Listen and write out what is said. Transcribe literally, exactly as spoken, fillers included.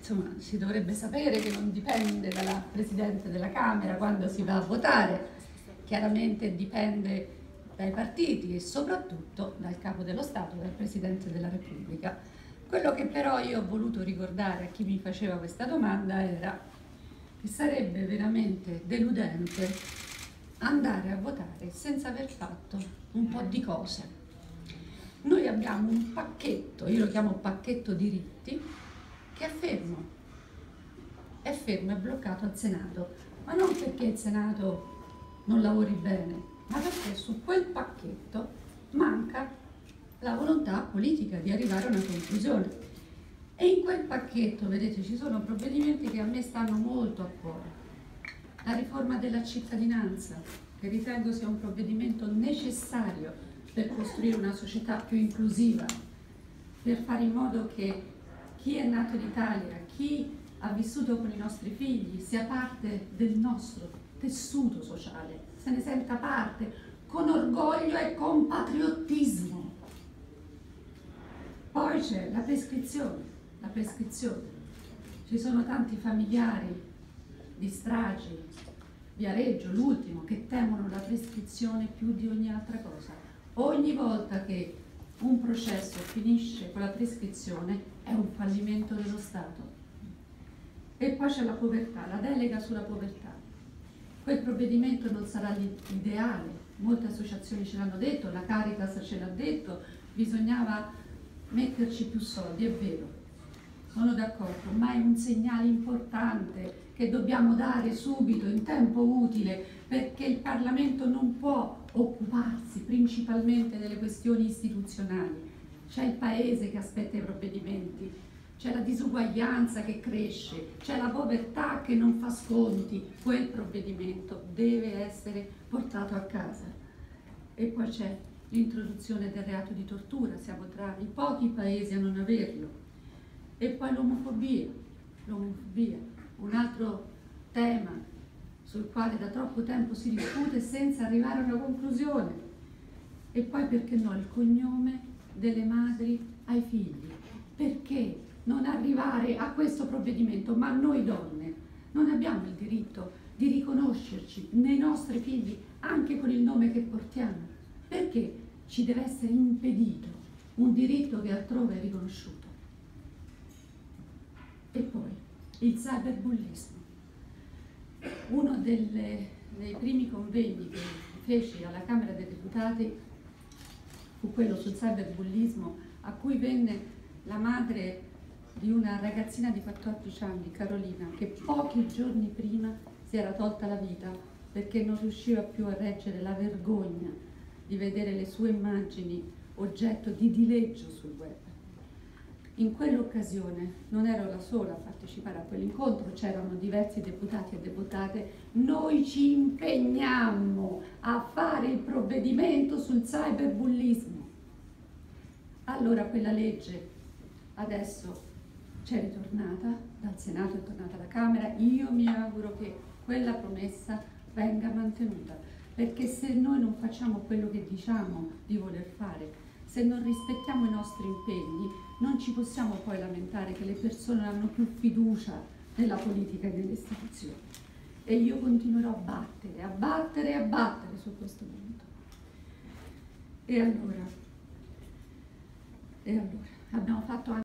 insomma, si dovrebbe sapere che non dipende dalla Presidente della Camera quando si va a votare, chiaramente dipende dai partiti e soprattutto dal Capo dello Stato, dal Presidente della Repubblica. Quello che però io ho voluto ricordare a chi mi faceva questa domanda era che sarebbe veramente deludente andare a votare senza aver fatto un po' di cose. Noi abbiamo un pacchetto, io lo chiamo pacchetto diritti, che è fermo, è fermo, è bloccato al Senato, ma non perché il Senato non lavori bene, ma perché su quel pacchetto manca la volontà politica di arrivare a una conclusione. E in quel pacchetto, vedete, ci sono provvedimenti che a me stanno molto a cuore. La riforma della cittadinanza, che ritengo sia un provvedimento necessario per costruire una società più inclusiva, per fare in modo che chi è nato in Italia, chi ha vissuto con i nostri figli, sia parte del nostro tessuto sociale, se ne senta parte con orgoglio e con patriottismo. Poi c'è la prescrizione, la prescrizione. Ci sono tanti familiari di stragi, Viareggio, l'ultimo, che temono la prescrizione più di ogni altra cosa. Ogni volta che un processo finisce con la prescrizione è un fallimento dello Stato. E poi c'è la povertà, la delega sulla povertà. Quel provvedimento non sarà l'ideale, molte associazioni ce l'hanno detto, la Caritas ce l'ha detto, bisognava metterci più soldi, è vero, sono d'accordo, ma è un segnale importante che dobbiamo dare subito, in tempo utile, perché il Parlamento non può occuparsi principalmente delle questioni istituzionali. C'è il Paese che aspetta i provvedimenti, c'è la disuguaglianza che cresce, c'è la povertà che non fa sconti. Quel provvedimento deve essere portato a casa. E poi c'è l'introduzione del reato di tortura, siamo tra i pochi paesi a non averlo. E poi l'omofobia, l'omofobia, un altro tema sul quale da troppo tempo si discute senza arrivare a una conclusione. E poi, perché no, il cognome delle madri ai figli. Perché non arrivare a questo provvedimento? Ma noi donne non abbiamo il diritto di riconoscerci nei nostri figli anche con il nome che portiamo? Perché ci deve essere impedito un diritto che altrove è riconosciuto? E poi il cyberbullismo. Uno delle, dei primi convegni che feci alla Camera dei Deputati fu quello sul cyberbullismo, a cui venne la madre di una ragazzina di quattordici anni, Carolina, che pochi giorni prima si era tolta la vita perché non riusciva più a reggere la vergogna di vedere le sue immagini oggetto di dileggio sul web. In quell'occasione non ero la sola a partecipare a quell'incontro, c'erano diversi deputati e deputate. Noi ci impegniamo a fare il provvedimento sul cyberbullismo. Allora quella legge adesso c'è ritornata dal Senato, è tornata alla Camera. Io mi auguro che quella promessa venga mantenuta, perché se noi non facciamo quello che diciamo di voler fare, se non rispettiamo i nostri impegni, non ci possiamo poi lamentare che le persone non hanno più fiducia nella politica e nelle istituzioni. E io continuerò a battere, a battere e a battere su questo punto. E allora, e allora abbiamo fatto anche